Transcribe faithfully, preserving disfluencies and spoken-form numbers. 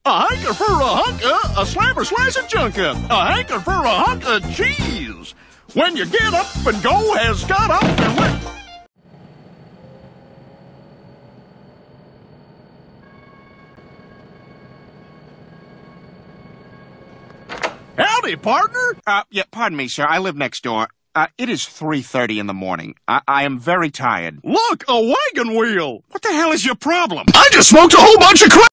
A hanker for a hunka, a slammer slice of junka, a hanker for a hunk of cheese. When you get up and go has got up and went. Howdy, partner. Uh, yeah, pardon me, sir. I live next door. Uh, it is three thirty in the morning. I, I am very tired. Look, a wagon wheel. What the hell is your problem? I just smoked a whole bunch of crap.